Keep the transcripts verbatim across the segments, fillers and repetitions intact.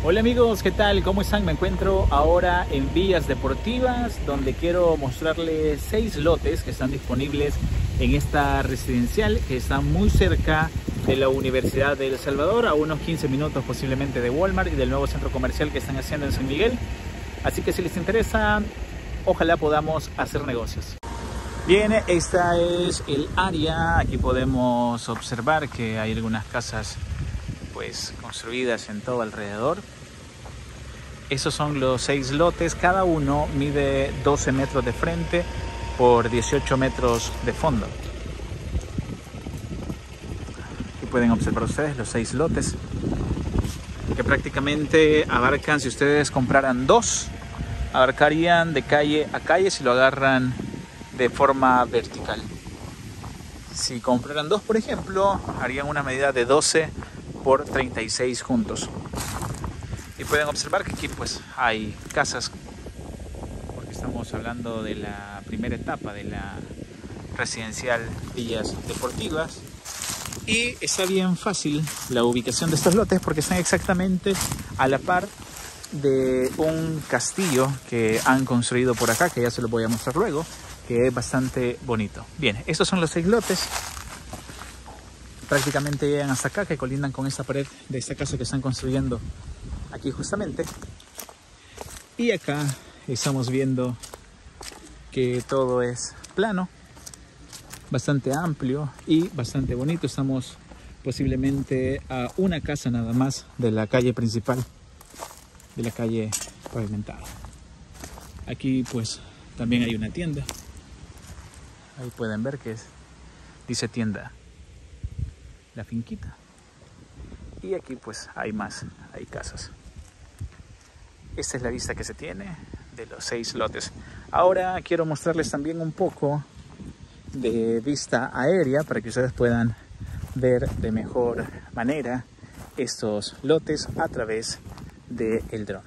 Hola amigos, ¿qué tal? ¿Cómo están? Me encuentro ahora en Villas Deportivas, donde quiero mostrarles seis lotes que están disponibles en esta residencial que está muy cerca de la Universidad de El Salvador, a unos quince minutos posiblemente de Walmart y del nuevo centro comercial que están haciendo en San Miguel. Así que si les interesa, ojalá podamos hacer negocios. Bien, esta es el área. Aquí podemos observar que hay algunas casas pues construidas en todo alrededor. Esos son los seis lotes, cada uno mide doce metros de frente por dieciocho metros de fondo. Aquí pueden observar ustedes los seis lotes que prácticamente abarcan, si ustedes compraran dos, abarcarían de calle a calle si lo agarran de forma vertical. Si compraran dos, por ejemplo, harían una medida de doce por treinta y seis juntos. Y pueden observar que aquí pues hay casas, porque estamos hablando de la primera etapa de la residencial Villas Deportivas. Y está bien fácil la ubicación de estos lotes porque están exactamente a la par de un castillo que han construido por acá, que ya se los voy a mostrar luego, que es bastante bonito. Bien, estos son los seis lotes. Prácticamente llegan hasta acá, que colindan con esta pared de esta casa que están construyendo aquí justamente. Y acá estamos viendo que todo es plano, bastante amplio y bastante bonito. Estamos posiblemente a una casa nada más de la calle principal, de la calle pavimentada. Aquí pues también hay una tienda. Ahí pueden ver que es, dice tienda La Finquita. Y aquí pues hay más, hay casas. Esta es la vista que se tiene de los seis lotes. Ahora quiero mostrarles también un poco de vista aérea para que ustedes puedan ver de mejor manera estos lotes a través del dron.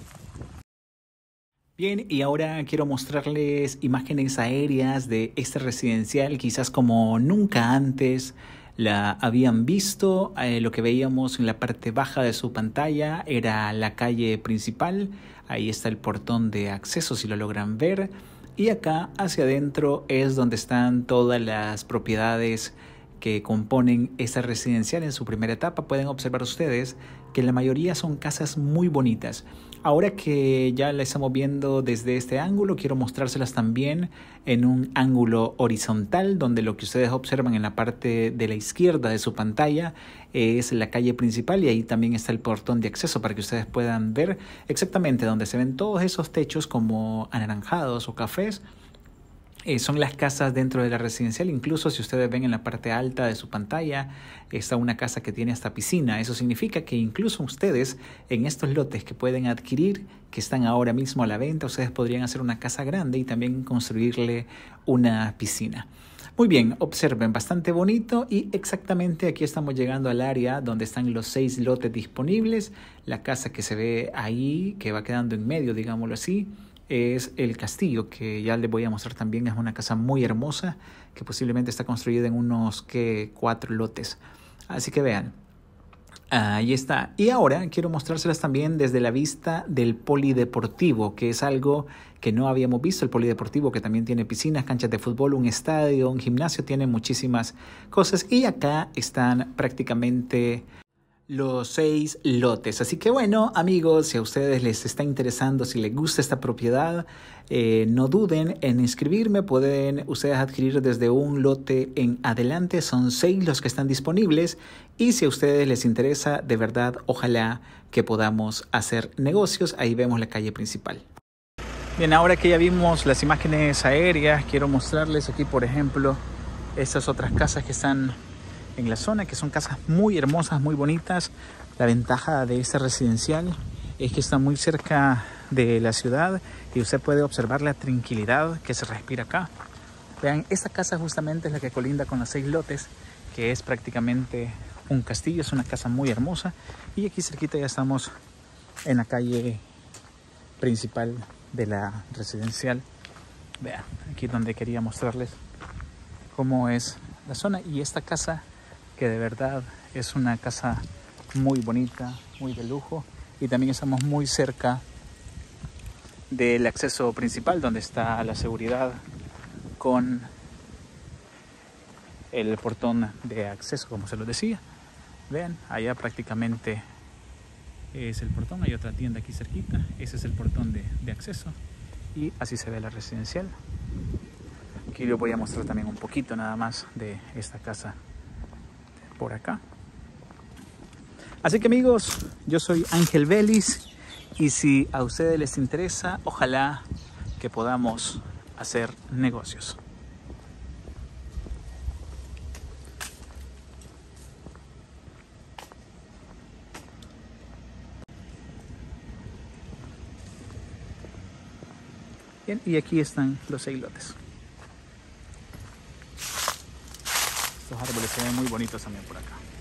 Bien, y ahora quiero mostrarles imágenes aéreas de este residencial, quizás como nunca antes la habían visto. Eh, lo que veíamos en la parte baja de su pantalla era la calle principal. Ahí está el portón de acceso, si lo logran ver. Y acá hacia adentro es donde están todas las propiedades que componen esta residencial en su primera etapa. Pueden observar ustedes que la mayoría son casas muy bonitas. Ahora que ya la estamos viendo desde este ángulo, quiero mostrárselas también en un ángulo horizontal, donde lo que ustedes observan en la parte de la izquierda de su pantalla es la calle principal y ahí también está el portón de acceso para que ustedes puedan ver exactamente donde se ven todos esos techos como anaranjados o cafés. Eh, son las casas dentro de la residencial. Incluso si ustedes ven en la parte alta de su pantalla está una casa que tiene hasta piscina. Eso significa que incluso ustedes en estos lotes que pueden adquirir, que están ahora mismo a la venta, ustedes podrían hacer una casa grande y también construirle una piscina. Muy bien, observen, bastante bonito, y exactamente aquí estamos llegando al área donde están los seis lotes disponibles. La casa que se ve ahí, que va quedando en medio, digámoslo así, es el castillo, que ya les voy a mostrar también. Es una casa muy hermosa que posiblemente está construida en unos que cuatro lotes. Así que vean, ahí está. Y ahora quiero mostrárselas también desde la vista del polideportivo, que es algo que no habíamos visto. El polideportivo, que también tiene piscinas, canchas de fútbol, un estadio, un gimnasio, tiene muchísimas cosas. Y acá están prácticamente los seis lotes. Así que bueno, amigos, si a ustedes les está interesando, si les gusta esta propiedad, eh, no duden en inscribirme. Pueden ustedes adquirir desde un lote en adelante. Son seis los que están disponibles. Y si a ustedes les interesa, de verdad, ojalá que podamos hacer negocios. Ahí vemos la calle principal. Bien, ahora que ya vimos las imágenes aéreas, quiero mostrarles aquí, por ejemplo, estas otras casas que están en la zona, que son casas muy hermosas, muy bonitas. La ventaja de esta residencial es que está muy cerca de la ciudad y usted puede observar la tranquilidad que se respira acá. Vean, esta casa justamente es la que colinda con los seis lotes, que es prácticamente un castillo. Es una casa muy hermosa y aquí cerquita ya estamos en la calle principal de la residencial. Vean, aquí donde quería mostrarles cómo es la zona. Y esta casa, que de verdad es una casa muy bonita, muy de lujo, y también estamos muy cerca del acceso principal donde está la seguridad con el portón de acceso, como se lo decía. Vean, allá prácticamente es el portón, hay otra tienda aquí cerquita, ese es el portón de, de acceso y así se ve la residencial. Aquí les voy a mostrar también un poquito nada más de esta casa por acá. Así que amigos, yo soy Ángel Vélez y si a ustedes les interesa, ojalá que podamos hacer negocios. Bien, y aquí están los islotes. Estos árboles se ven muy bonitos también por acá.